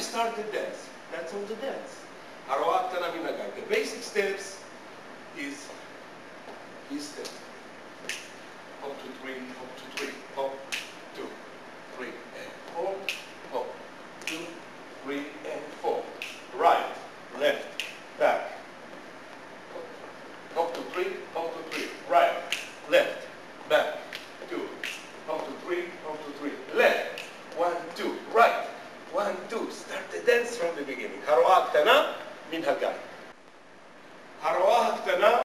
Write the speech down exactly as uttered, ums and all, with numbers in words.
start the dance. That's all the dance. הרועה הקטנה מן הגג. The basic steps is these steps. Hop to three, hop to three, hop, two, three, and four, hop, two, three, and four. Right, left, back. Hop to three, hop to three. Right, left, back, two, hop to three, hop to three. Left, one, two, right, one, two. Start the dance from the beginning. הרועה הקטנה מן הגג. הרועה הקטנה